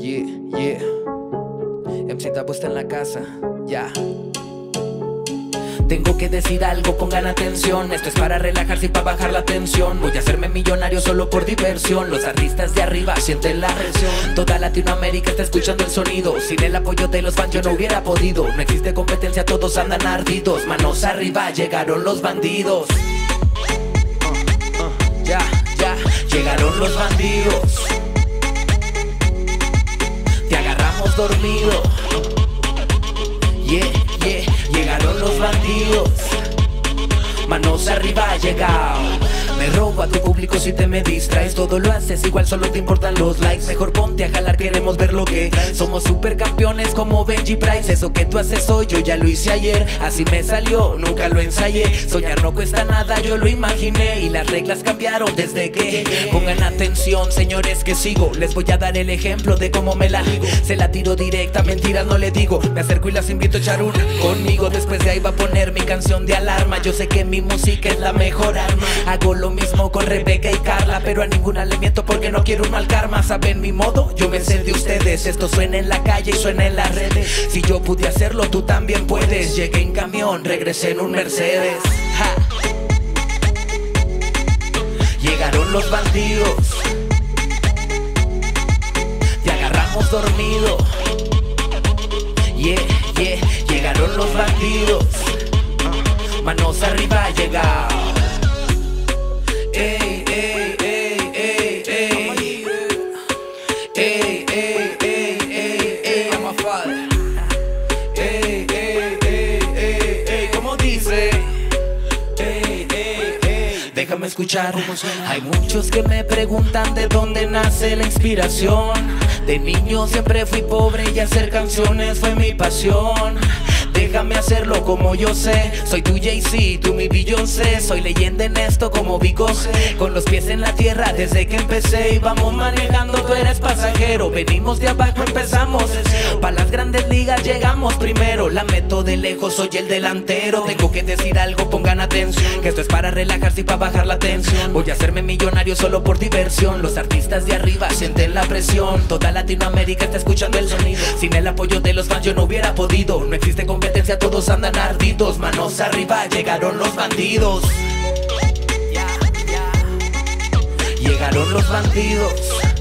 Yeah, yeah. MC Tapo está en la casa, ya. Tengo que decir algo, pongan atención. Esto es para relajarse y para bajar la tensión. Voy a hacerme millonario solo por diversión. Los artistas de arriba sienten la presión. Toda Latinoamérica está escuchando el sonido. Sin el apoyo de los fans yo no hubiera podido. No existe competencia, todos andan ardidos. Manos arriba, llegaron los bandidos. Ya, ya, llegaron los bandidos. Te agarramos dormido. Yeah, yeah, llegaron los bandidos. Manos arriba, llegado. Me robo a tu público si te me distraes. Todo lo haces igual, solo te importan los likes. Mejor ponte a jalar, queremos ver lo que somos supercampeones como Benji Price. Eso que tú haces hoy, yo ya lo hice ayer. Así me salió, nunca lo ensayé. Soñar no cuesta nada, yo lo imaginé. Y las reglas cambiaron desde que pongan atención, señores, que sigo. Les voy a dar el ejemplo de cómo me la digo. Se la tiro directa, mentiras no le digo. Me acerco y las invito a echar un conmigo. Después de ahí va a poner mi canción de alarma. Yo sé que mi música es la mejor arma. Hago lo mismo con Rebeca y Carla, pero a ninguna le miento porque no quiero un mal karma. Saben mi modo, yo me sé de ustedes. Esto suena en la calle y suena en las redes. Si yo pude hacerlo, tú también puedes. Llegué en camión, regresé en un Mercedes. Ja. Llegaron los bandidos. Te agarramos dormido. Yeah, yeah, llegaron los bandidos. Manos arriba, llegado. Ey, ey, ey, ey, ey. Ey, ey, ey, ey, ey. I'm a father. Ey, ey, ey, ey, ey. ¿Cómo dice? Ey, ey, ey. Déjame escuchar. Hay muchos que me preguntan de dónde nace la inspiración. De niño siempre fui pobre y hacer canciones fue mi pasión. Déjame hacerlo como yo sé. Soy tu Jay-Z, tú mi Beyoncé. Soy leyenda en esto como Bicose. Con los pies en la tierra desde que empecé. Y vamos manejando, tú eres pasajero. Venimos de abajo, empezamos de cero. Pa' las grandes ligas llegamos primero. La meto de lejos, soy el delantero. Tengo que decir algo, pongan atención. Que esto es para relajarse y para bajar la tensión. Voy a hacerme millonario solo por diversión. Los artistas de arriba sienten la presión. Toda Latinoamérica está escuchando el sonido. Sin el apoyo de los fans yo no hubiera podido. No existe competencia, todos andan ardidos. Manos arriba, llegaron los bandidos. Llegaron los bandidos.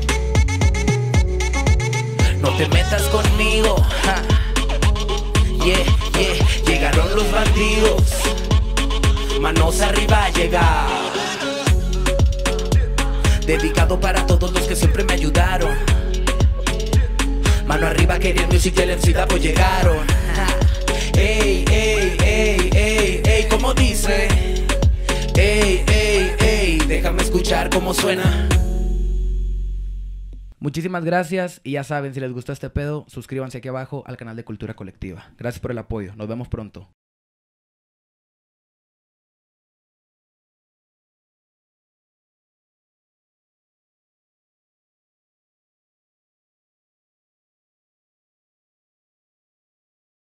No te metas conmigo. Ja. Yeah, yeah, llegaron los bandidos. Manos arriba, llegado. Dedicado para todos los que siempre me ayudaron. Mano arriba, querían music y el MC Tapo llegaron. Ey, ey, ey, ey, ey, ¿cómo dice? Ey, ey, ey, déjame escuchar cómo suena. Muchísimas gracias y ya saben, si les gustó este pedo, suscríbanse aquí abajo al canal de Cultura Colectiva. Gracias por el apoyo, nos vemos pronto.